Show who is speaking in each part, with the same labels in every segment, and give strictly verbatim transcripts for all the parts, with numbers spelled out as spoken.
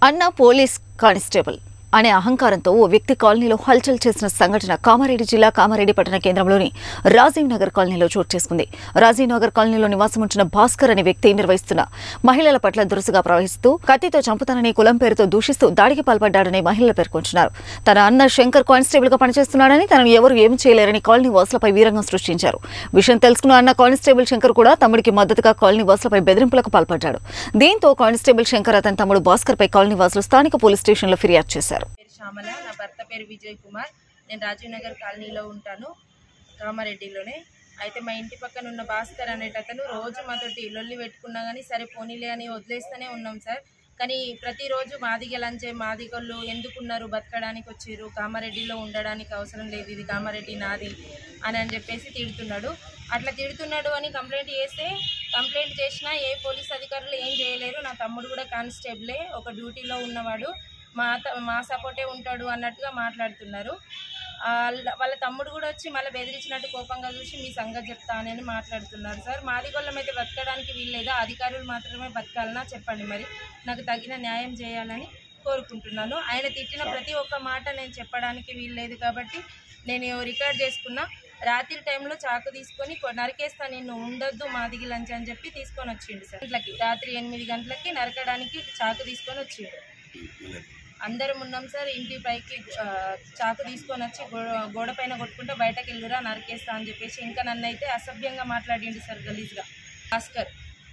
Speaker 1: అన్న police constable అనే అహంకారంతో ఓ వ్యక్తి కాలనీలో హల్చల్ చేసిన సంఘటన కామారెడ్డి జిల్లా కామారెడ్డి పట్టణ కేంద్రంలోని రాజీవ్ నగర్ కాలనీలో చోటు చేసుకుంది. రాజీవ్ నగర్ కాలనీలో నివాసం ఉంటున్న భాస్కర్ అనే వ్యక్తి నిర్వహిస్తున్న మహిళల పట్ల దురుసుగా ప్రవహిస్తూ కత్తితో చంపుతానని కులం పేరుతో దూషిస్తూ దాడికి పాల్పడ్డాడని మహిళలు పేర్కొంటున్నారు. తన అన్న శంకర్ కానిస్టేబుల్ గా పనిచేస్తున్నాడని తనను ఎవరు ఏమీ చేయలేరని కాలనీ వాసులపై వీరంగం సృష్టించారు. విషయం తెలుసుకున్న అన్న కానిస్టేబుల్ శంకర్ కూడా తమ్ముడికి మద్దతుగా కాలనీ వాసులపై బెదిరింపులకు పాల్పడ్డాడు. దీంతో కానిస్టేబుల్ శంకర్ అతని తమ్ముడు భాస్కర్ పై కాలనీ వాసులు స్థానిక పోలీస్ స్టేషన్లో ఫిర్యాదు చేశారు.
Speaker 2: శ్యామల, నా భర్త పేరు విజయ్ కుమార్. నేను రాజీవ్ నగర్ కాలనీలో ఉంటాను, కామారెడ్డిలోనే. అయితే మా ఇంటి పక్కన ఉన్న భాస్కర్ అనేటతను రోజు మాతోటి లొల్లి పెట్టుకున్నా కానీ సరే పోనీలే అని వదిలేస్తూనే ఉన్నాం సార్. కానీ ప్రతిరోజు మాదిగ లంచే మాదిగోళ్ళు ఎందుకున్నారు, బతకడానికి వచ్చారు, కామారెడ్డిలో ఉండడానికి అవసరం లేదు, ఇది కామారెడ్డి నాది అని అని చెప్పేసి తిడుతున్నాడు. అట్లా తిడుతున్నాడు అని కంప్లైంట్ చేస్తే కంప్లైంట్ చేసినా ఏ పోలీస్ అధికారులు ఏం చేయలేరు. నా తమ్ముడు కూడా కానిస్టేబులే, ఒక డ్యూటీలో ఉన్నవాడు, మా మా సపోర్టే ఉంటాడు అన్నట్టుగా మాట్లాడుతున్నారు. వాళ్ళ తమ్ముడు కూడా వచ్చి మళ్ళీ బెదిరించినట్టు కోపంగా చూసి మీ సంగతి చెప్తానని మాట్లాడుతున్నారు సార్. మాదిగోళ్ళం అయితే బతకడానికి వీల్లేదా, అధికారులు మాత్రమే బతకాలన్నా చెప్పండి, మరి నాకు తగిన న్యాయం చేయాలని కోరుకుంటున్నాను. ఆయన తిట్టిన ప్రతి ఒక్క మాట నేను చెప్పడానికి వీల్లేదు కాబట్టి నేను రికార్డ్ చేసుకున్నా. రాత్రి టైంలో చాకు తీసుకొని నరికేస్తా, నిన్ను ఉండొద్దు మాదిగి లంచ్ అని చెప్పి తీసుకొని వచ్చిండు సార్. గంటలకి రాత్రి ఎనిమిది గంటలకి నరకడానికి చాకు తీసుకొని వచ్చిండు. అందరం ఉన్నాం సార్. ఇంటి పైకి చాకు తీసుకొని వచ్చి గోడ పైన కొట్టుకుంటే బయటకు వెళ్ళురా నరికేస్తా అని చెప్పేసి ఇంకా నన్ను అయితే అసభ్యంగా మాట్లాడిండు సార్ గలీజ్గా. భాస్కర్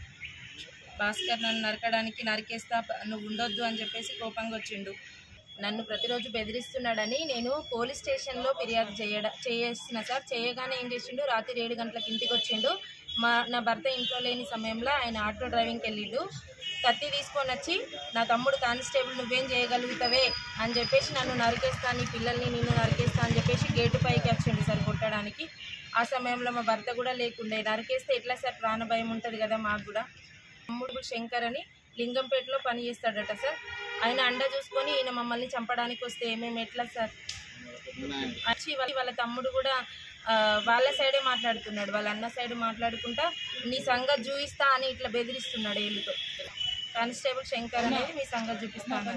Speaker 2: భాస్కర్ నన్ను నరకడానికి నరికేస్తా, నువ్వు ఉండొద్దు అని చెప్పేసి కోపంగా వచ్చిండు. నన్ను ప్రతిరోజు బెదిరిస్తున్నాడని నేను పోలీస్ స్టేషన్లో ఫిర్యాదు చేయడ చేసిన సార్. చేయగానే ఏం చేసిండు, రాత్రి ఏడు గంటలకు ఇంటికి వచ్చిండు. మా నా భర్త ఇంట్లో లేని సమయంలో ఆయన ఆటో డ్రైవింగ్కి వెళ్ళిండు. కత్తి తీసుకొని వచ్చి నా తమ్ముడు కానిస్టేబుల్ నువ్వేం చేయగలుగుతావే అని చెప్పేసి నన్ను నరికేస్తా, నీ పిల్లల్ని నిన్ను నరికేస్తా అని చెప్పేసి గేటు పైకి వచ్చిండు సార్ కొట్టడానికి. ఆ సమయంలో మా భర్త కూడా లేకుండే. నరికేస్తే ఎట్లా సార్, ప్రాణభయం ఉంటుంది కదా మాకు కూడా. తమ్ముడు శంకర్ అని లింగంపేటలో పని చేస్తాడట సార్. ఆయన అండ చూసుకొని ఈయన మమ్మల్ని చంపడానికి వస్తే మేము ఎట్లా సార్ వచ్చి వాళ్ళ తమ్ముడు కూడా వాళ్ళ సైడే మాట్లాడుతున్నాడు, వాళ్ళ అన్న సైడ్ మాట్లాడుకుంటా నీ సంగతి చూపిస్తా అని ఇట్లా బెదిరిస్తున్నాడు ఏళ్ళుతో. కానిస్టేబుల్ శంకర్ అనేది మీ సంగతి చూపిస్తాను.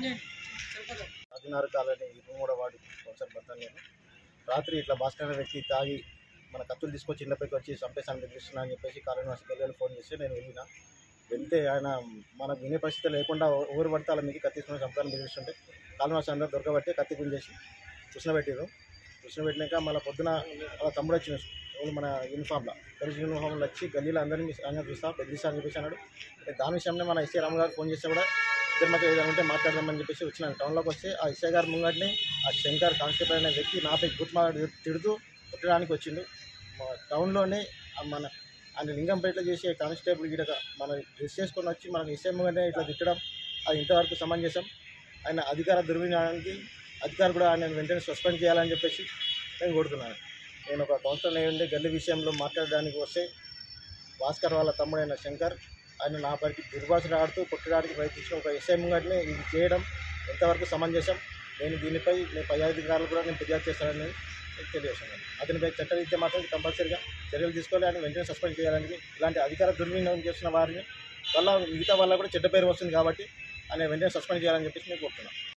Speaker 3: రాత్రి ఇట్లా భాస్కర్ అనే వ్యక్తి తాగి మన కత్తులు తీసుకొచ్చి ఇళ్ళపైకి వచ్చి చంపేసాన్ని బెదిరిస్తున్నా అని చెప్పేసి కాలనీ వాసి పిల్లలు ఫోన్ చేస్తే నేను వెళ్ళిన వెళ్తే ఆయన మనకు వినే పరిస్థితి లేకుండా ఊరు పడితే అలా మీకు కత్తి తీసుకుని చంపాలని బెదిరిస్తుంటే కాలనీ వాసి అందరూ దొరకబట్టి కత్తి గుంజేసి కూర్చునబెట్టారు. కూర్చునబెట్టినాక మళ్ళీ పొద్దున వాళ్ళ తమ్ముడు వచ్చిన మన యూనిఫామ్లో కలిసి యూనిఫామ్లో వచ్చి గల్లీలో అందరినీ సంగతి చూస్తా బెదిరిస్తా అని చెప్పేసి అన్నాడు. దాని విషయంలో మన ఎస్ఐ రామ్ గారు ఫోన్ చేస్తే కూడా ఇద్దరు మధ్య ఏదైనా ఉంటే మాట్లాడదామని చెప్పేసి వచ్చినాను. టౌన్లోకి వస్తే ఆ ఎస్ఐ గారు ముంగటిని ఆ శంకర్ కానిస్టేబుల్ అనే వ్యక్తి నాపై గుర్తుమాడి తిడుతూ కొట్టడానికి వచ్చిండు. టౌన్లోనే మన ఆయన లింగంపేటలో చేసే కానిస్టేబుల్ గిడ మన డ్రెస్ చేసుకొని వచ్చి మనకు ఎస్ఐ ముంగటే ఇట్లా తిట్టడం అది ఇంతవరకు సమంజసం. ఆయన అధికార దుర్వినియోగానికి అధికారులు కూడా ఆయన వెంటనే సస్పెండ్ చేయాలని చెప్పేసి నేను కోరుతున్నాను. నేను ఒక కౌన్సిలర్ అయ్యండి గల్లీ విషయంలో మాట్లాడడానికి వస్తే భాస్కర్ వాళ్ళ తమ్ముడైన శంకర్ ఆయన నా పరికి దుర్భాషలు ఆడుతూ కొట్టడానికి ప్రయత్నించిన ఒక ఎస్ఐ ముంగటిని ఇది చేయడం ఎంతవరకు సమంజసం. నేను దీనిపై నేను పై అధికారులు కూడా నేను ఫిర్యాదు చేస్తానని తెలియజేస్తున్నాను. అతనిపై చట్టరీత్యా మాత్రం కంపల్సరీగా చర్యలు తీసుకోవాలి, ఆయన వెంటనే సస్పెండ్ చేయాలని. ఇలాంటి అధికార దుర్వినియోగం చేసిన వారిని వల్ల మిగతా వల్ల కూడా చెడ్డ పేరు వస్తుంది కాబట్టి ఆయన వెంటనే సస్పెండ్ చేయాలని చెప్పేసి నేను కోరుతున్నాను.